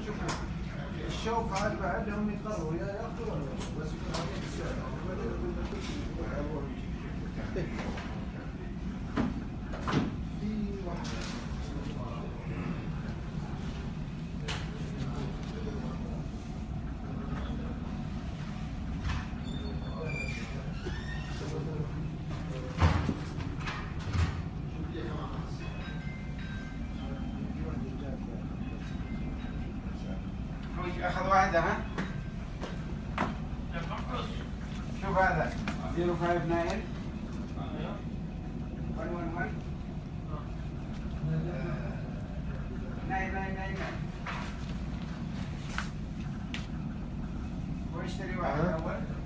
شوفوا الشوك هذا بعد هم يقرروا يا ياخذوا ولا لا، بس يكون هذا السعر وبعدين يقول لك في واحد اخذ واحدة ها؟ شوف هذا 059 111 999 واشتري واحد اول